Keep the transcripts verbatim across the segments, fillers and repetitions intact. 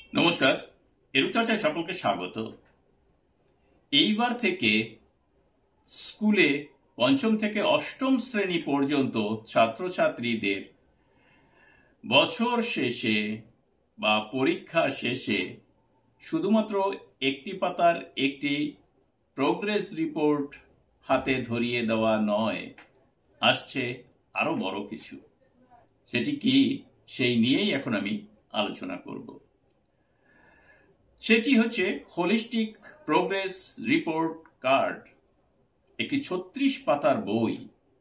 নমস্কার, এরূপ চর্চায় সকলকে স্বাগত। এইবার থেকে স্কুলে পঞ্চম থেকে অষ্টম শ্রেণী পর্যন্ত ছাত্রছাত্রীদের বছর শেষে বা পরীক্ষা শেষে শুধুমাত্র একটি পাতার একটি প্রোগ্রেস রিপোর্ট হাতে ধরিয়ে দেওয়া নয়, আসছে আরো বড় কিছু। সেটি কি, সেই নিয়েই এখন আমি আলোচনা করব। সেটি হচ্ছে হোলিস্টিক প্রোগ্রেস রিপোর্ট কার্ড, একটি ছত্রিশ পাতার বই।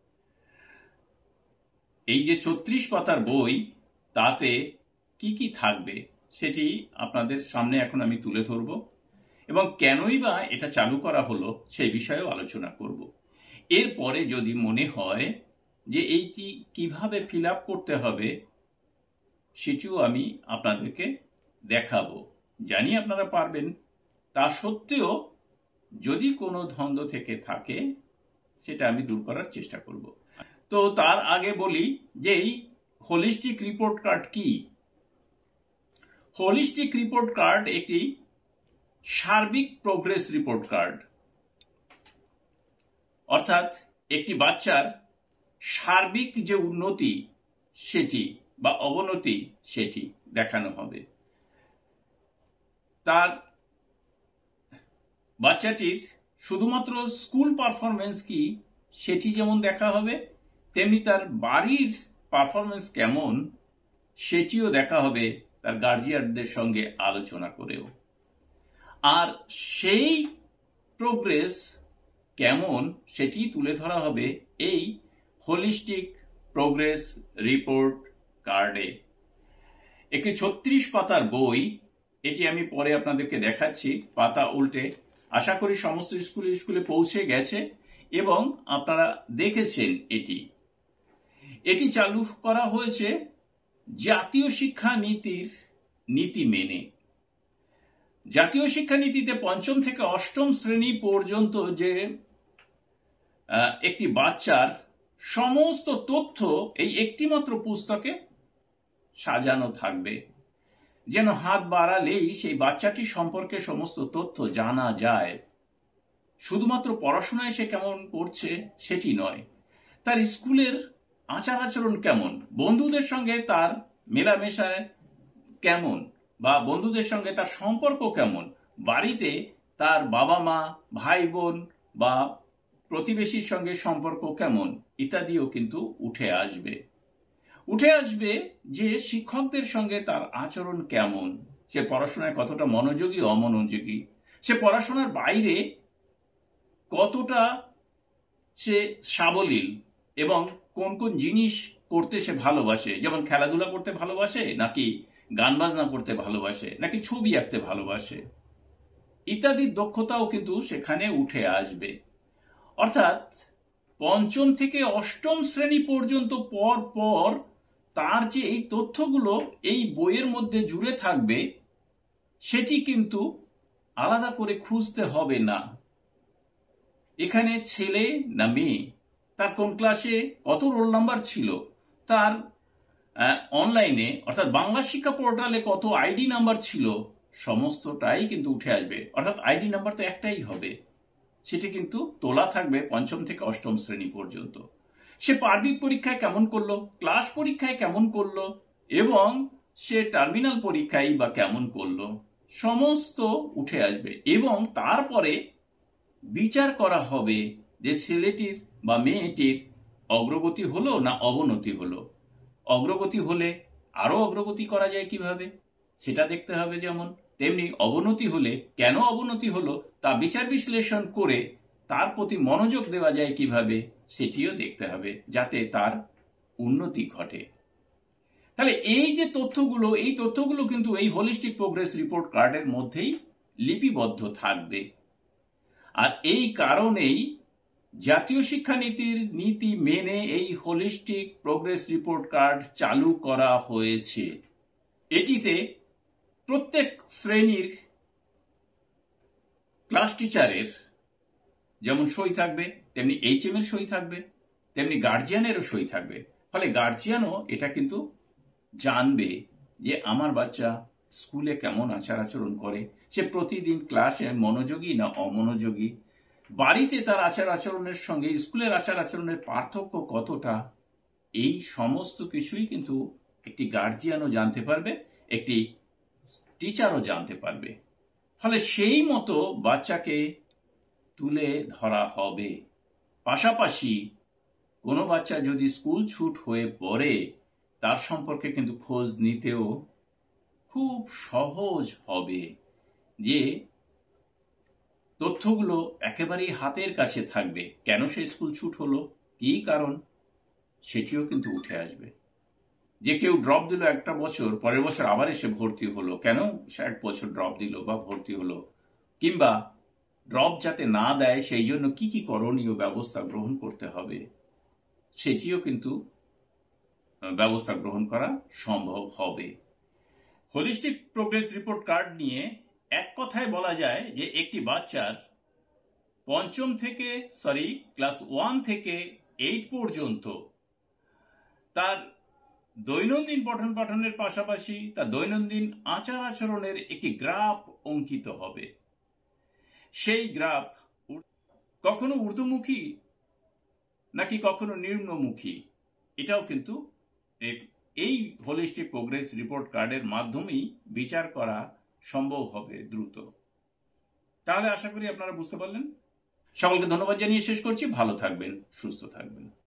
এই যে ছত্রিশ পাতার বই, তাতে কি কি থাকবে সেটি আপনাদের সামনে এখন আমি তুলে ধরব, এবং কেনই বা এটা চালু করা হলো সেই বিষয়েও আলোচনা করব। এরপরে যদি মনে হয় যে এইটি কিভাবে ফিল আপ করতে হবে, সেটিও আমি আপনাদেরকে দেখাবো। জানি আপনারা পারবেন, তা সত্ত্বেও যদি কোনো দ্বন্দ্ব থেকে থাকে সেটা আমি দূর করার চেষ্টা করব। তো তার আগে বলি যে এই হোলিস্টিক রিপোর্ট কার্ড কি। হোলিস্টিক রিপোর্ট কার্ড একটি সার্বিক প্রোগ্রেস রিপোর্ট কার্ড, অর্থাৎ একটি বাচ্চার সার্বিক যে উন্নতি সেটি বা অবনতি সেটি দেখানো হবে। তার বাচ্চাটির শুধুমাত্র স্কুল পারফরমেন্স কি সেটি যেমন দেখা হবে, তেমনি তার বাড়ির পারফরমেন্স কেমন সেটিও দেখা হবে, তার গার্জিয়ানদের সঙ্গে আলোচনা করেও। আর সেই প্রোগ্রেস কেমন সেটি তুলে ধরা হবে এই হোলিস্টিক প্রোগ্রেস রিপোর্ট কার্ডে। একটি ছত্রিশ পাতার বই, এটি আমি পরে আপনাদেরকে দেখাচ্ছি পাতা উল্টে। আশা করি সমস্ত স্কুলে স্কুলে পৌঁছে গেছে এবং আপনারা দেখেছেন। এটি এটি চালু করা হয়েছে জাতীয় শিক্ষা নীতির নীতি মেনে। জাতীয় শিক্ষানীতিতে পঞ্চম থেকে অষ্টম শ্রেণী পর্যন্ত যে একটি বাচ্চার সমস্ত তথ্য এই একটি মাত্র পুস্তকে সাজানো থাকবে, যেন হাত বাড়ালেই সেই বাচ্চাটি সম্পর্কে সমস্ত তথ্য জানা যায়। শুধুমাত্র পড়াশোনায় সে কেমন করছে সেটি নয়, তার স্কুলের আচার আচরণ কেমন, বন্ধুদের সঙ্গে তার মেলামেশায় কেমন, বা বন্ধুদের সঙ্গে তার সম্পর্ক কেমন, বাড়িতে তার বাবা মা, ভাই বোন বা প্রতিবেশীর সঙ্গে সম্পর্ক কেমন ইত্যাদিও কিন্তু উঠে আসবে। উঠে আসবে যে শিক্ষকদের সঙ্গে তার আচরণ কেমন, সে পড়াশোনায় কতটা মনোযোগী অমনোযোগী, সে পড়াশোনার বাইরে কতটা সে সাবলীল, এবং কোন কোন জিনিস করতে সে ভালোবাসে, যেমন খেলাধুলা করতে ভালোবাসে, নাকি গান বাজনা করতে ভালোবাসে, নাকি ছবি আঁকতে ভালোবাসে ইত্যাদির দক্ষতাও কিন্তু সেখানে উঠে আসবে। অর্থাৎ পঞ্চম থেকে অষ্টম শ্রেণী পর্যন্ত পর পর তার যে এই তথ্যগুলো এই বইয়ের মধ্যে জুড়ে থাকবে, সেটি কিন্তু আলাদা করে খুঁজতে হবে না। এখানে ছেলে না মেয়ে, তার কোন ক্লাসে কত রোল নাম্বার ছিল, তার অনলাইনে অর্থাৎ বাংলা শিক্ষা পোর্টালে কত আইডি নাম্বার ছিল, সমস্তটাই কিন্তু উঠে আসবে। অর্থাৎ আইডি নাম্বার তো একটাই হবে, সেটি কিন্তু তোলা থাকবে পঞ্চম থেকে অষ্টম শ্রেণী পর্যন্ত। সে পার্বিক পরীক্ষায় কেমন করলো, ক্লাস পরীক্ষায় কেমন করলো, এবং সে টার্মিনাল পরীক্ষায় বা কেমন করলো, সমস্ত উঠে আসবে। এবং তারপরে বিচার করা হবে যে ছেলেটির বা মেয়েটির অগ্রগতি হলো না অবনতি হলো। অগ্রগতি হলে আরো অগ্রগতি করা যায় কিভাবে সেটা দেখতে হবে, যেমন তেমনি অবনতি হলে কেন অবনতি হলো তা বিচার বিশ্লেষণ করে তার প্রতি মনোযোগ দেওয়া যায় কিভাবে সেটিও দেখতে হবে, যাতে তার উন্নতি ঘটে। তাহলে এই যে তথ্যগুলো, এই তথ্যগুলো কিন্তু এই হোলিস্টিক প্রোগ্রেস রিপোর্ট কার্ডের মধ্যেই লিপিবদ্ধ থাকবে। আর এই কারণেই জাতীয় শিক্ষানীতির নীতি মেনে এই হোলিস্টিক প্রোগ্রেস রিপোর্ট কার্ড চালু করা হয়েছে। এটিতে প্রত্যেক শ্রেণীর ক্লাস টিচারের যেমন সই থাকবে, তেমনি এইচএম এর সই থাকবে, তেমনি গার্জিয়ানেরও সই থাকবে। ফলে গার্জিয়ানও এটা কিন্তু জানবে যে আমার বাচ্চা স্কুলে কেমন আচার আচরণ করে, সে প্রতিদিন ক্লাসে মনোযোগী না অমনোযোগী, বাড়িতে তার আচার আচরণের সঙ্গে স্কুলের আচার আচরণের পার্থক্য কতটা, এই সমস্ত কিছুই কিন্তু একটি গার্জিয়ানও জানতে পারবে, একটি টিচারও জানতে পারবে। ফলে সেই মতো বাচ্চাকে তুলে ধরা হবে। পাশাপাশি কোনো বাচ্চা যদি স্কুল ছুট হয়ে পড়ে, তার সম্পর্কে কিন্তু খোঁজ নিতেও খুব সহজ হবে, যে তথ্যগুলো একেবারেই হাতের কাছে থাকবে। কেন সে স্কুল ছুট হলো, কি কারণ, সেটিও কিন্তু উঠে আসবে। যে কেউ ড্রপ দিল একটা বছর, পরের বছর আবার এসে ভর্তি হলো, কেন সে এক বছর ড্রপ দিল বা ভর্তি হলো, কিংবা ড্রপ যাতে না দেয় সেই জন্য কি কি করণীয় ব্যবস্থা গ্রহণ করতে হবে, সেটিও কিন্তু ব্যবস্থা গ্রহণ করা সম্ভব হবে। হোলিস্টিক প্রোগ্রেস রিপোর্ট কার্ড নিয়ে এক কথায় বলা যায় যে একটি বাচ্চার পঞ্চম থেকে সরি ক্লাস ওয়ান থেকে এইট পর্যন্ত তার দৈনন্দিন পঠন পাঠনের পাশাপাশি তার দৈনন্দিন আচার আচরণের একটি গ্রাফ অঙ্কিত হবে। সেই গ্রাফ কখনো ঊর্ধ্বমুখী নাকি কখনো নিম্নমুখী, এটাও কিন্তু এই হোলিস্টিক প্রোগ্রেস রিপোর্ট কার্ডের মাধ্যমেই বিচার করা সম্ভব হবে দ্রুত। তাহলে আশা করি আপনারা বুঝতে পারলেন। সকলকে ধন্যবাদ জানিয়ে শেষ করছি। ভালো থাকবেন, সুস্থ থাকবেন।